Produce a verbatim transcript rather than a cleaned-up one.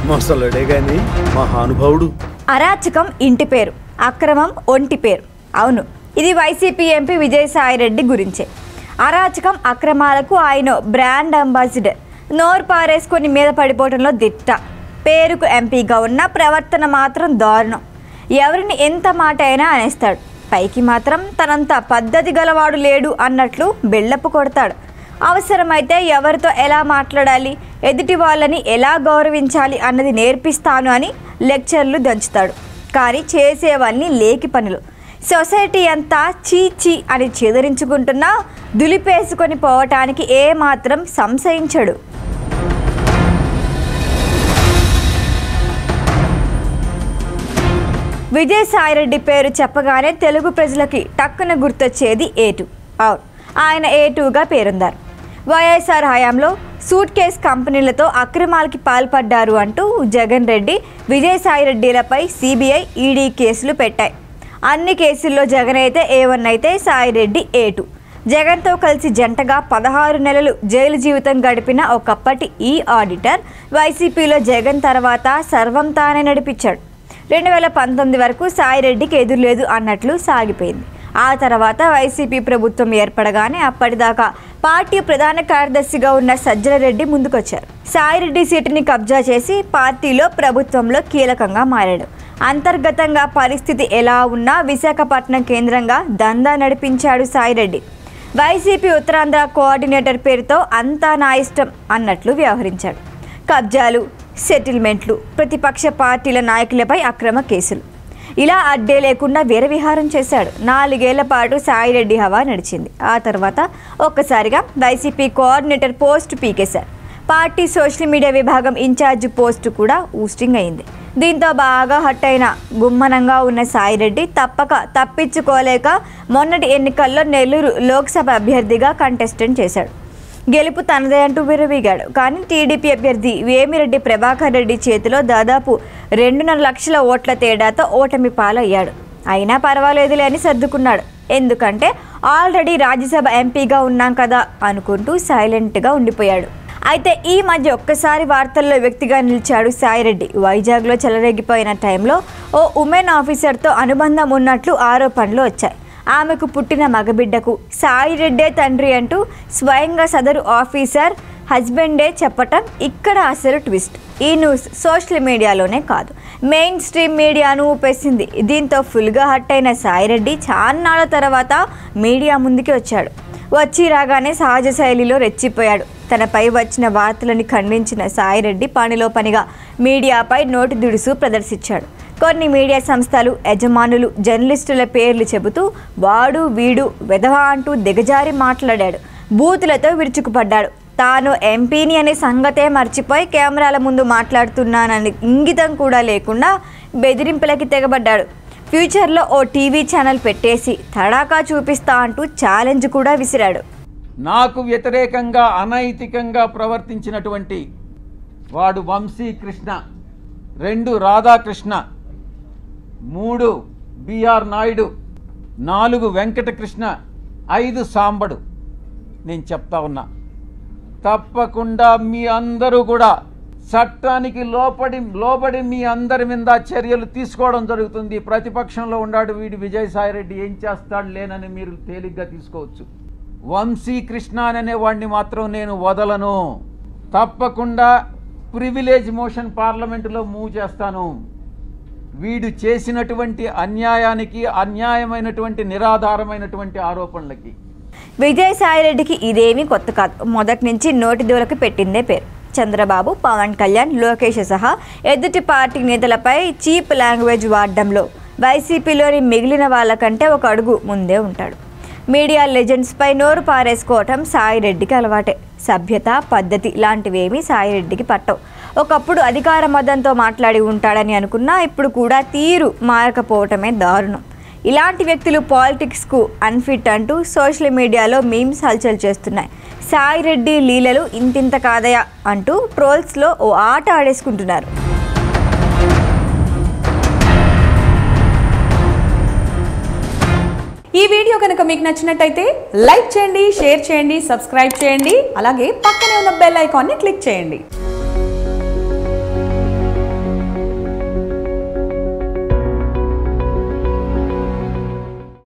మొసలుడే గాని మహానుభావుడు. అరాచకం ఇంటి పేరు, అక్రమం ఒంటి పేరు. అవును, ఇది వైసీపీ ఎంపీ విజయసాయిరెడ్డి గురించే. అరాచకం అక్రమాలకు ఆయన బ్రాండ్ అంబాసిడర్. నోరు పారేసుకొని మీద పడిపోవడంలో దిట్ట. పేరుకు ఎంపీగా ఉన్న ప్రవర్తన మాత్రం దారుణం. ఎవరిని ఎంత మాట అయినా అనేస్తాడు. పైకి మాత్రం తనంత పద్ధతి గలవాడు లేడు అన్నట్లు బిల్డప్ కొడతాడు. అవసరమైతే ఎవరితో ఎలా మాట్లాడాలి, ఎదుటి వాళ్ళని ఎలా గౌరవించాలి అన్నది నేర్పిస్తాను అని లెక్చర్లు దంచుతాడు. కానీ చేసేవన్నీ లేకి పనులు. సొసైటీ అంతా చీ చీ అని చెదిరించుకుంటున్నా దులిపేసుకొని పోవటానికి ఏమాత్రం సంశయించడు. విజయసాయిరెడ్డి పేరు చెప్పగానే తెలుగు ప్రజలకి టక్కున గుర్తొచ్చేది ఏటు. అవును, ఆయన ఏటుగా పేరుందారు. వైఎస్ఆర్ హయాంలో సూట్ కేస్ కంపెనీలతో అక్రమాలకి పాల్పడ్డారు అంటూ జగన్ రెడ్డి విజయసాయిరెడ్డిలపై సిబిఐ ఈడీ కేసులు పెట్టాయి. అన్ని కేసుల్లో జగన్ అయితే ఏ వన్ అయితే సాయిరెడ్డి ఏటు. జగన్తో కలిసి జంటగా పదహారు నెలలు జైలు జీవితం గడిపిన ఒకప్పటి ఈ ఆడిటర్ వైసీపీలో జగన్ తర్వాత సర్వం తానే నడిపించాడు. రెండు వేల పంతొమ్మిది వరకు సాయిరెడ్డికి ఎదురులేదు అన్నట్లు సాగిపోయింది. ఆ తర్వాత వైసీపీ ప్రభుత్వం ఏర్పడగానే అప్పటిదాకా పార్టీ ప్రధాన కార్యదర్శిగా ఉన్న సజ్జల రెడ్డి ముందుకొచ్చారు. సాయిరెడ్డి సీటుని కబ్జా చేసి పార్టీలో ప్రభుత్వంలో కీలకంగా మారాడు. అంతర్గతంగా పరిస్థితి ఎలా ఉన్నా విశాఖపట్నం కేంద్రంగా దందా నడిపించాడు సాయిరెడ్డి. వైసీపీ ఉత్తరాంధ్ర కోఆర్డినేటర్ పేరుతో అంతా నా ఇష్టం అన్నట్లు వ్యవహరించాడు. కబ్జాలు, సెటిల్మెంట్లు, ప్రతిపక్ష పార్టీల నాయకులపై అక్రమ కేసులు, ఇలా అడ్డే లేకుండా వీరవిహారం చేశాడు. నాలుగేళ్ల పాటు సాయిరెడ్డి హవా నడిచింది. ఆ తర్వాత ఒక్కసారిగా వైసీపీ కోఆర్డినేటర్ పోస్టు పీకేశారు. పార్టీ సోషల్ మీడియా విభాగం ఇన్ఛార్జ్ పోస్టు కూడా ఊస్టింగ్ అయింది. దీంతో బాగా హట్ అయిన గుమ్మనంగా ఉన్న సాయిరెడ్డి తప్పక తప్పించుకోలేక మొన్నటి ఎన్నికల్లో నెల్లూరు లోక్సభ అభ్యర్థిగా కంటెస్టెంట్ చేశాడు. గెలుపు తనదే అంటూ విరవీగాడు. కానీ టీడీపీ అభ్యర్థి వేమిరెడ్డి ప్రభాకర్ రెడ్డి చేతిలో దాదాపు రెండున్నర లక్షల ఓట్ల తేడాతో ఓటమి పాలయ్యాడు. అయినా పర్వాలేదులే అని సర్దుకున్నాడు. ఎందుకంటే ఆల్రెడీ రాజ్యసభ ఎంపీగా ఉన్నాం కదా అనుకుంటూ సైలెంట్గా ఉండిపోయాడు. అయితే ఈ మధ్య ఒక్కసారి వార్తల్లో వ్యక్తిగా నిలిచాడు సాయిరెడ్డి. వైజాగ్లో చెలరేగిపోయిన టైంలో ఓ ఉమెన్ ఆఫీసర్తో అనుబంధం ఉన్నట్లు ఆరోపణలు వచ్చాయి. ఆమెకు పుట్టిన మగబిడ్డకు సాయిరెడ్డే తండ్రి అంటూ స్వయంగా సదరు ఆఫీసర్ హస్బెండే చెప్పటం ఇక్కడ అసలు ట్విస్ట్. ఈ న్యూస్ సోషల్ మీడియాలోనే కాదు, మెయిన్ స్ట్రీమ్ మీడియాను ఊపేసింది. దీంతో ఫుల్గా హట్ అయిన సాయిరెడ్డి చాన్నాళ్ళ తర్వాత మీడియా ముందుకి వచ్చాడు. వచ్చి రాగానే సహజ శైలిలో రెచ్చిపోయాడు. తనపై వచ్చిన వార్తలని ఖండించిన సాయిరెడ్డి పనిలో పనిగా మీడియాపై నోటి దుడుసు ప్రదర్శించాడు. కొన్ని మీడియా సంస్థలు యజమానులు జర్నలిస్టుల పేర్లు చెబుతూ వాడు వీడు వెధవా అంటూ దిగజారి మాట్లాడాడు. బూతులతో విరుచుకుపడ్డాడు. తాను ఎంపీని అనే సంగతే మర్చిపోయి కెమెరాల ముందు మాట్లాడుతున్నానని ఇంగితం కూడా లేకుండా బెదిరింపులకి తెగబడ్డాడు. ఫ్యూచర్లో ఓ టీవీ ఛానల్ పెట్టేసి తడాకా చూపిస్తా అంటూ ఛాలెంజ్ కూడా విసిరాడు. నాకు వ్యతిరేకంగా అనైతికంగా ప్రవర్తించినటువంటి వాడు వంశీ కృష్ణ, రెండు రాధాకృష్ణ, మూడు బిఆర్ నాయుడు, నాలుగు వెంకటకృష్ణ, ఐదు సాంబడు. నేను చెప్తా ఉన్నా, తప్పకుండా మీ అందరూ కూడా చట్టానికి లోపడి లోబడి మీ అందరి మీద చర్యలు తీసుకోవడం జరుగుతుంది. ప్రతిపక్షంలో ఉన్నాడు వీడు విజయసాయిరెడ్డి, ఏం చేస్తాడు లేనని మీరు తేలిగ్గా తీసుకోవచ్చు. వంశీ కృష్ణ అనే వాడిని మాత్రం నేను వదలను. తప్పకుండా ప్రివిలేజ్ మోషన్ పార్లమెంటులో మూవ్ చేస్తాను. వీడు చేసినటువంటి అన్యాయానికి, అన్యాయమైనటువంటి నిరాధారమైనటువంటి ఆరోపణలకి. విజయసాయిరెడ్డికి ఇదేమీ కొత్త కాదు. మొదటి నుంచి నోటి దూలకు పెట్టిందే పేరు. చంద్రబాబు, పవన్ కళ్యాణ్, లోకేష్ సహా ఎదుటి పార్టీ నేతలపై చీప్ లాంగ్వేజ్ వాడడంలో వైసీపీలోని మిగిలిన వాళ్ళకంటే ఒక అడుగు ముందే ఉంటాడు. మీడియా లెజెండ్స్పై నోరు పారేసుకోవటం సాయిరెడ్డికి అలవాటే. సభ్యత, పద్ధతి లాంటివేమీ సాయిరెడ్డికి పట్టవు. ఒకప్పుడు అధికార మదంతో మాట్లాడి ఉంటాడని అనుకున్నా ఇప్పుడు కూడా తీరు మారకపోవటమే దారుణం. ఇలాంటి వ్యక్తులు పాలిటిక్స్కు అన్ఫిట్ అంటూ సోషల్ మీడియాలో మీమ్స్ హల్చల్ చేస్తున్నాయి. సాయిరెడ్డి లీలలు ఇంతింత కాదయా అంటూ ట్రోల్స్లో ఓ ఆట ఆడేసుకుంటున్నారు. ఈ వీడియో కనుక మీకు నచ్చినట్టయితే లైక్ చేయండి, షేర్ చేయండి, సబ్స్క్రైబ్ చేయండి. అలాగే పక్కనే ఉన్న బెల్ ఐకాన్ని క్లిక్ చేయండి.